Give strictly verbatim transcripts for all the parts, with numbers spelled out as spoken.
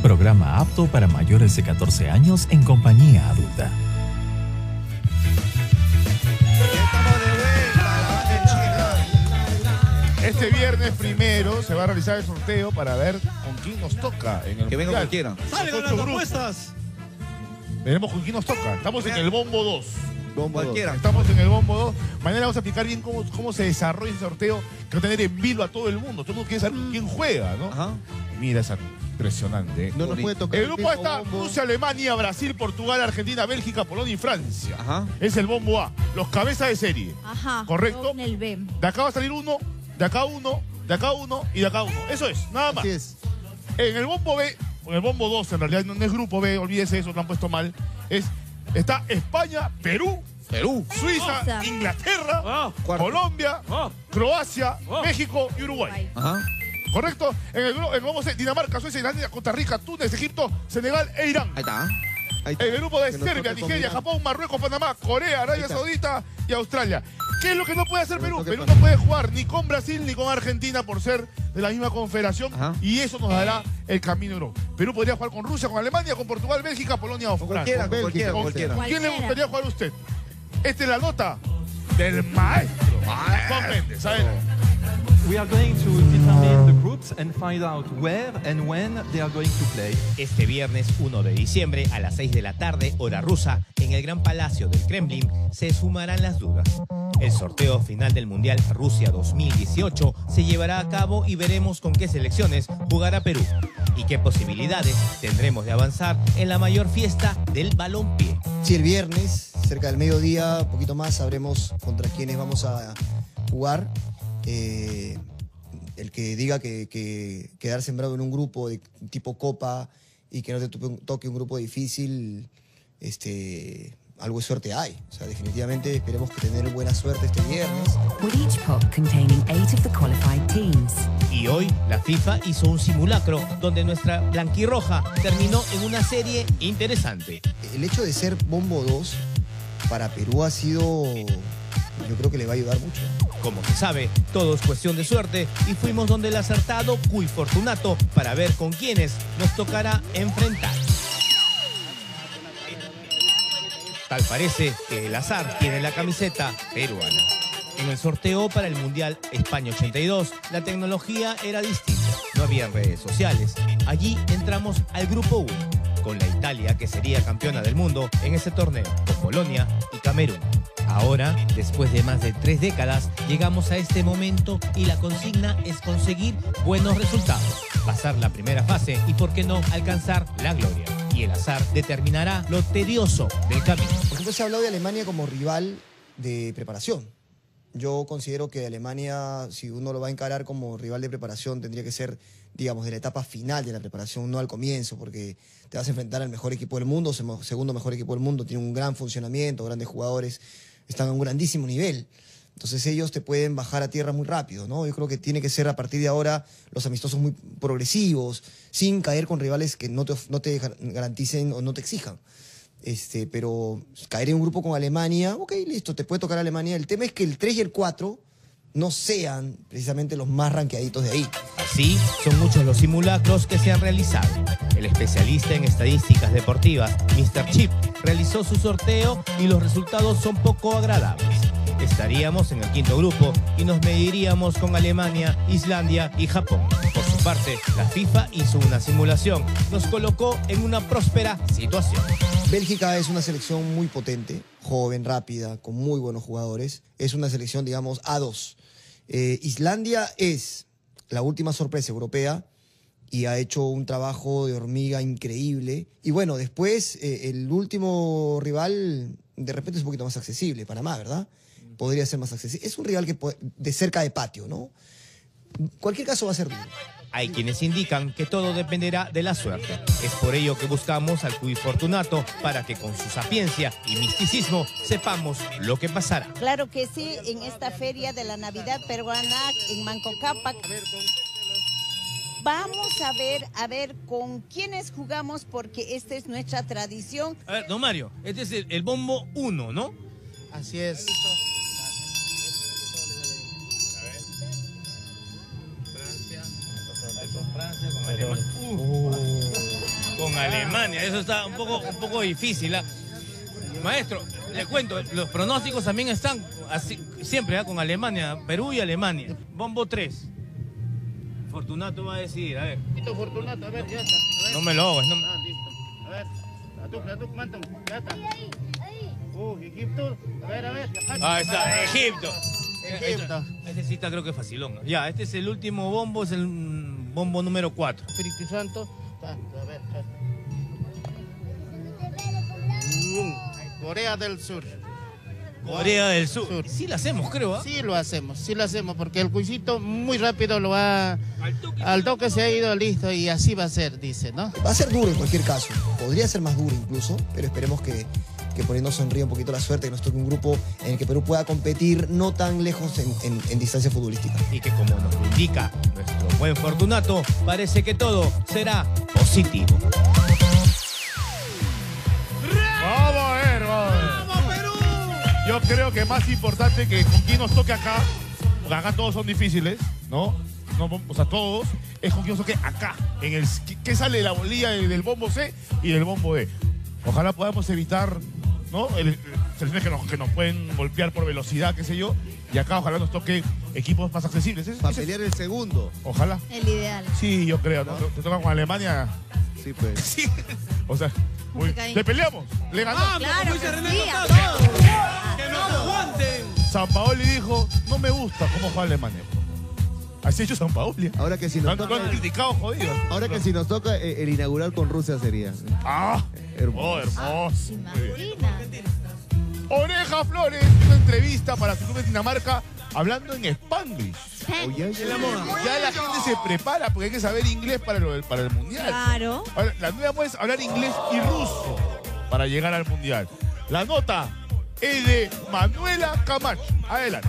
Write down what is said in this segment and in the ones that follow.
Programa apto para mayores de catorce años en compañía adulta. Este viernes primero se va a realizar el sorteo para ver con quién nos toca en el Que venga cualquiera. ¡Salgan las apuestas! Veremos con quién nos toca. Estamos en el bombo dos. Bombo cualquiera. Estamos en el bombo dos. Mañana vamos a explicar bien cómo, cómo se desarrolla el sorteo. Que va a tener en vilo a todo el mundo. Todo el mundo quiere saber quién juega, ¿no? Ajá. Mira, esa impresionante. ¿eh? No nos puede tocar El grupo A está bombo. Rusia, Alemania, Brasil, Portugal, Argentina, Bélgica, Polonia y Francia. Ajá. Es el bombo A. Los cabezas de serie. Ajá. ¿Correcto? En el B. De acá va a salir uno, de acá uno, de acá uno y de acá uno. Eso es, nada más. Así es. En el bombo B, en el bombo dos, en realidad no es grupo B, olvídese eso, lo han puesto mal. Es, está España, Perú, Perú. Suiza, Esa. Inglaterra, Ah, cuarto. Colombia, Ah. Croacia, Ah. México y Uruguay. Ajá. ¿Correcto? En el, gru- en el bombo C, Dinamarca, Suecia, Islandia, Costa Rica, Túnez, Egipto, Senegal e Irán. Ahí está. Ahí está. En el grupo de Que nos Serbia, toque Nigeria, combinar. Japón, Marruecos, Panamá, Corea, Arabia está. Saudita y Australia. ¿Qué es lo que no puede hacer Que nos Perú? toque Perú no Panamá. puede jugar ni con Brasil ni con Argentina por ser de la misma confederación. Ajá. Y eso nos dará el camino a Europa. Perú podría jugar con Rusia, con Alemania, con Portugal, Bélgica, Polonia o Con Francia. cualquiera, con cualquiera, con cualquiera. ¿Quién le Cualquiera. gustaría jugar a usted? Esta es la nota del maestro. Juan Méndez, ¿sabes? We are going to determine the groups and find out where and when they are going to play. Este viernes uno de diciembre a las seis de la tarde, hora rusa, en el Gran Palacio del Kremlin, se sumarán las dudas. El sorteo final del Mundial Rusia dos mil dieciocho se llevará a cabo y veremos con qué selecciones jugará Perú y qué posibilidades tendremos de avanzar en la mayor fiesta del balompié. Sí, el viernes, cerca del mediodía, un poquito más, sabremos contra quiénes vamos a jugar. Eh, el que diga que, que quedar sembrado en un grupo de tipo Copa y que no te toque un- toque un grupo difícil, este, algo de suerte hay. O sea, definitivamente esperemos que tener buena suerte este viernes. with each pot containing eight of the qualified teams. Y hoy la FIFA hizo un simulacro donde nuestra blanquirroja terminó en una serie interesante. El hecho de ser bombo dos para Perú ha sido, yo creo que le va a ayudar mucho. Como se sabe, todo es cuestión de suerte y fuimos donde el acertado Cui Fortunato para ver con quiénes nos tocará enfrentar. Tal parece que el azar tiene la camiseta peruana. En el sorteo para el Mundial España ochenta y dos, la tecnología era distinta. No había redes sociales. Allí entramos al grupo uno, con la Italia que sería campeona del mundo en ese torneo, con Polonia y Camerún. Ahora, después de más de tres décadas, llegamos a este momento y la consigna es conseguir buenos resultados, pasar la primera fase y, por qué no, alcanzar la gloria. Y el azar determinará lo tedioso del camino. Por ejemplo, se ha hablado de Alemania como rival de preparación. Yo considero que Alemania, si uno lo va a encarar como rival de preparación, tendría que ser, digamos, de la etapa final de la preparación, no al comienzo, porque te vas a enfrentar al mejor equipo del mundo, semo- segundo mejor equipo del mundo, tiene un gran funcionamiento, grandes jugadores, están a un grandísimo nivel. Entonces ellos te pueden bajar a tierra muy rápido, ¿no? Yo creo que tiene que ser a partir de ahora los amistosos muy progresivos, sin caer con rivales que no te, of- no te gar- garanticen o no te exijan. Este, pero caer en un grupo con Alemania, ok, listo, te puede tocar Alemania. El tema es que el tres y el cuatro no sean precisamente los más ranqueaditos de ahí. Así, son muchos los simulacros que se han realizado. El especialista en estadísticas deportivas, mister Chip, realizó su sorteo y los resultados son poco agradables. Estaríamos en el quinto grupo y nos mediríamos con Alemania, Islandia y Japón. Por su parte, la FIFA hizo una simulación, nos colocó en una próspera situación. Bélgica es una selección muy potente, joven, rápida, con muy buenos jugadores. Es una selección, digamos, A dos. Eh, Islandia es la última sorpresa europea y ha hecho un trabajo de hormiga increíble. Y bueno, después eh, el último rival de repente es un poquito más accesible, Panamá, ¿verdad? Podría ser más accesible. Es un rival que puede- de cerca de patio, ¿no? En cualquier caso va a ser duro. Hay quienes indican que todo dependerá de la suerte. Es por ello que buscamos al Cui Fortunato para que con su sapiencia y misticismo sepamos lo que pasará. Claro que sí, en esta feria de la Navidad peruana en Manco Cápac. Vamos a ver, a ver con quiénes jugamos porque esta es nuestra tradición. A ver, don Mario, este es el, el bombo uno, ¿no? Así es. Francia, con Alemania. Uh. con Alemania. Eso está un poco, un poco difícil. ¿eh? Maestro, le cuento, los pronósticos también están así, siempre ¿eh? con Alemania, Perú y Alemania. Bombo tres. Fortunato va a decidir, a ver. Fortunato, a ver, ya está. A ver. No me lo hagas, no me... Ah, listo. A ver, a tu, a tu, mátame, ya está. Uh, Egipto, a ver, a ver. Ah, está, Egipto. Egipto. Este sí está creo que facilón. Ya, este es el último bombo, es el mm, bombo número cuatro. Espíritu Santo, está, a ver. Corea del Sur. Corea del Sur. Sur. Sí lo hacemos, creo. ¿eh? Sí lo hacemos, sí lo hacemos, porque el cuisito muy rápido lo va... Al toque, al toque se ha ido, listo, y así va a ser, dice, ¿no? Va a ser duro en cualquier caso. Podría ser más duro incluso, pero esperemos que, que por ahí nos sonríe un poquito la suerte, que nos toque un grupo en el que Perú pueda competir no tan lejos en, en, en distancia futbolística. Y que como nos indica nuestro buen Fortunato, parece que todo será positivo. Vamos a ver, vamos a ver. Yo creo que más importante que con quién nos toque acá, porque acá todos son difíciles, ¿no? no o sea, todos, es con quién nos toque acá, en el que sale la bolilla del bombo C y del bombo D. Ojalá podamos evitar, ¿no? El, el, selecciones que nos, que nos pueden golpear por velocidad, qué sé yo, y acá ojalá nos toque equipos más accesibles. ¿Es, Para es, pelear el segundo. Ojalá. El ideal. Sí, yo creo, ¿no? Te toca con Alemania. Sí, pues. Sí. O sea, muy, le peleamos, le ganamos. Claro, que sí, a ¡Que nos aguanten! Sampaoli dijo, no me gusta cómo juega Alemania. Así ha hecho Sampaoli. Ahora que si nos Lo han, toca, lo han criticado, jodido. ahora que si nos toca eh, el inaugural con Rusia sería. Ah, Hermoso. oh, hermoso. Imagina. Oreja Flores, una entrevista para su club de Dinamarca hablando en Spanglish. Oye, Ya la gente se prepara porque hay que saber inglés para el, para el mundial. Claro. Ahora, la nueva moda es hablar inglés y ruso para llegar al mundial. La nota es de Manuela Camacho. Adelante.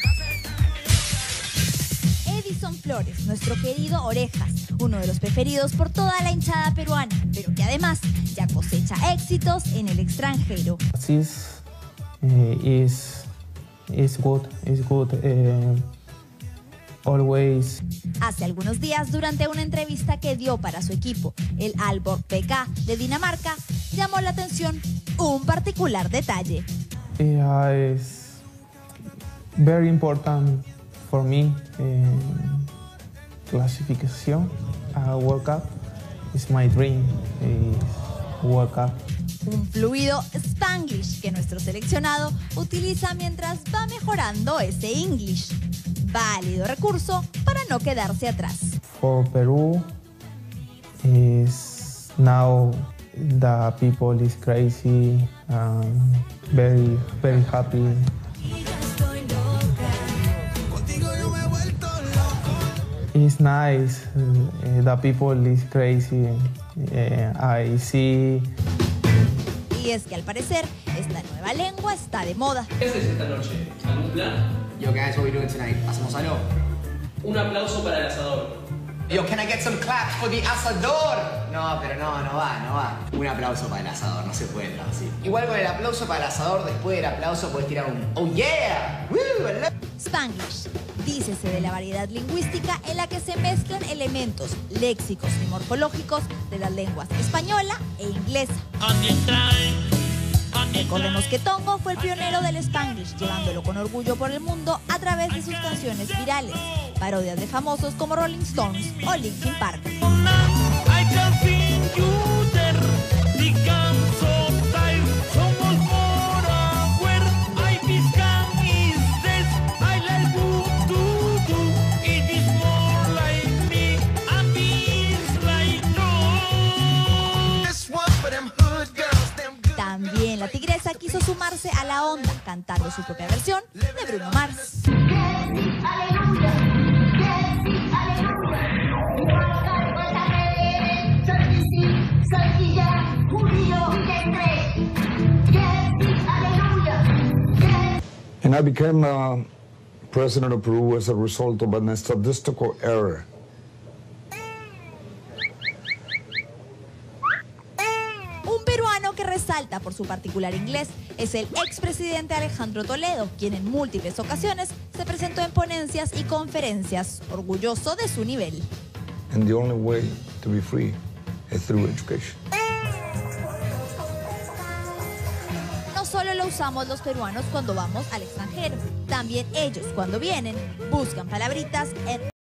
Edison Flores, nuestro querido Orejas, uno de los preferidos por toda la hinchada peruana, pero que además ya cosecha éxitos en el extranjero. This uh, is is good, is good. Uh, always. Hace algunos días, durante una entrevista que dio para su equipo, el Aalborg P K de Dinamarca, llamó la atención un particular detalle. Yeah, it's very important for me. Uh, clasificación a World Cup is my dream. Is World Cup. Un fluido Spanglish que nuestro seleccionado utiliza mientras va mejorando ese English. Válido recurso para no quedarse atrás. For Peru, is now the people is crazy, um, very very happy. It's nice. Uh, the people is crazy. Uh, I see. Y es que al parecer esta nueva lengua está de moda. ¿Qué haces esta noche? ¿Algún plan? Yo, guys, what we doing tonight? ¿Hacemos algo? Un aplauso para el asador. Yo, can I get some claps for the asador? No, pero no, no va, no va. Un aplauso para el asador, no se puede traducir. Igual con el aplauso para el asador, después del aplauso puedes tirar un oh yeah. Woo, Spanglish. Dícese de la variedad lingüística en la que se mezclan elementos léxicos y morfológicos de las lenguas española e inglesa. Recordemos que Tongo fue el pionero del Spanglish, llevándolo con orgullo por el mundo a través de sus canciones virales, parodias de famosos como Rolling Stones o Linkin Park. También la tigresa quiso sumarse a la onda, cantando su propia versión de Bruno Mars. And I became uh, president of Peru as a result of a statistical error. Un peruano que resalta por su particular inglés es el expresidente Alejandro Toledo, quien en múltiples ocasiones se presentó en ponencias y conferencias, orgulloso de su nivel. And the only way to be free uh, through education. No solo lo usamos los peruanos cuando vamos al extranjero, también ellos cuando vienen buscan palabritas en